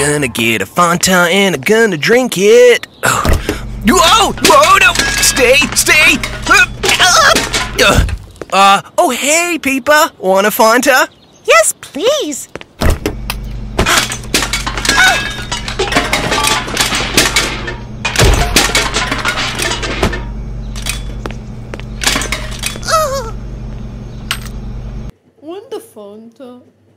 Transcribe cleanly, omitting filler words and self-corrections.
gonna get a Fanta and I'm gonna drink it. Oh. Whoa! Whoa! No! Stay! Stay! Oh, hey, Peepa. Want a Fanta? Yes, please. Want the Fanta?